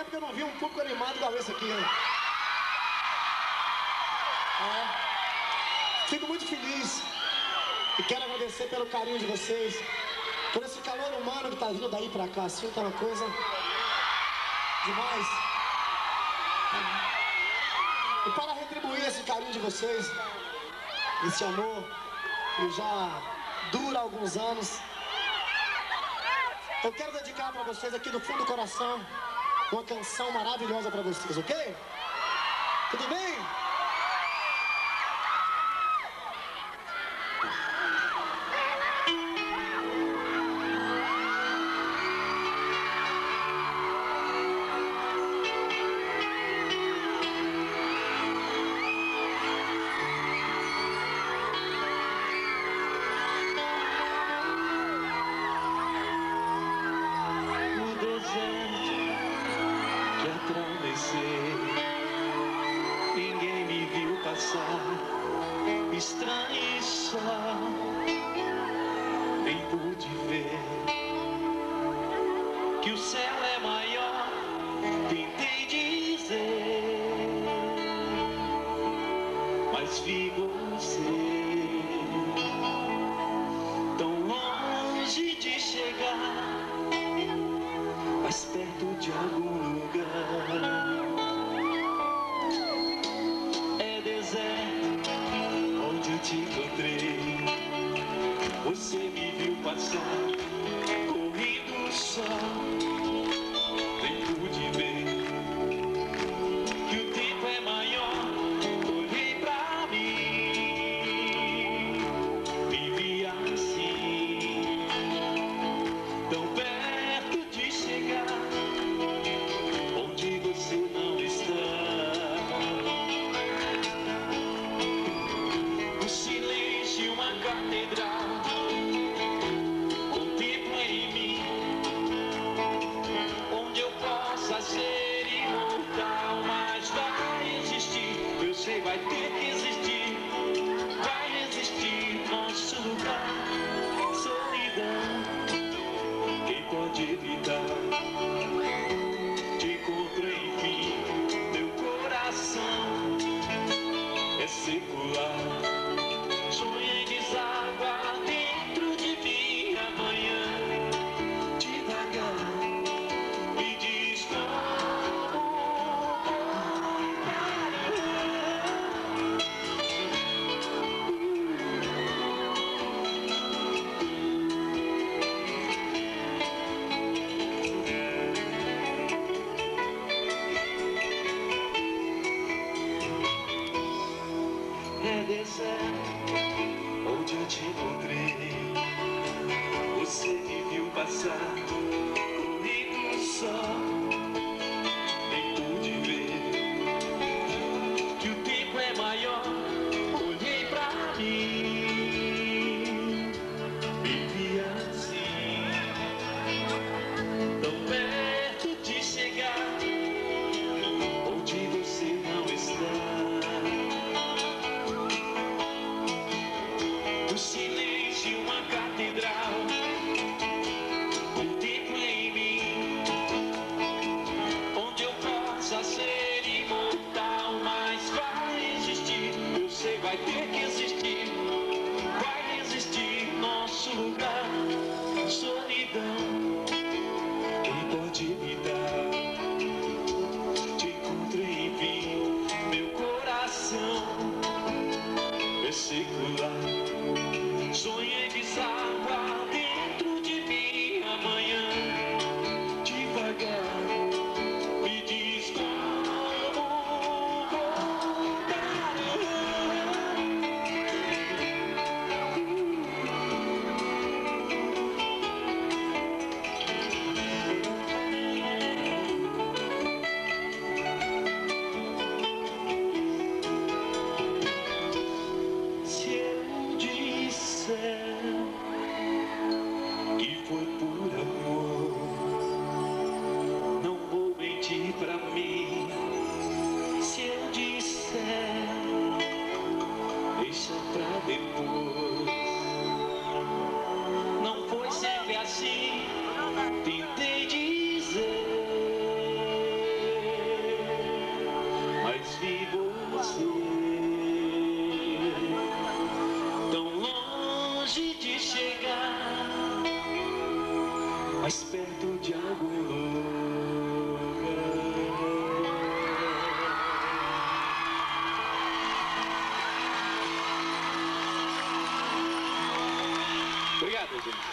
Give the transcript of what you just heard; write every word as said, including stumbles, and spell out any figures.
tempo que eu não vi um público animado igual esse aqui, né? É. Fico muito feliz e quero agradecer pelo carinho de vocês, por esse calor humano que tá vindo daí pra cá, assim, tá uma coisa demais. E para retribuir esse carinho de vocês, esse amor que já dura alguns anos, eu quero dedicar para vocês aqui do fundo do coração uma canção maravilhosa para vocês, ok? Tudo bem? Ninguém me viu passar, estranho só, nem pude ver que o céu é maior, tentei dizer, mas vi você tão longe de chegar, mais perto de algum lugar. Onde eu te encontrei, você me viu passar, correndo só, nem pude ver que o tempo é maior. Olhei pra mim, me vi assim, tão perto de chegar, onde você não está. Catedral, contempla em mim, onde eu possa ser imortal, mas vai existir, eu sei, vai ter que existir, vai existir nosso lugar, solidão, quem pode evitar? Te encontro enfim, meu coração é secular. Sonhei deságua dentro de mim amanhã, devagar, me diz como. É deserto onde eu te encontrei, você me viu passar, correndo só, nem pude ver que o tempo é maior. Olhei pra mim, me vi assim, tão perto de chegar, onde você não está. O silêncio, uma catedral, Obrigado, gente.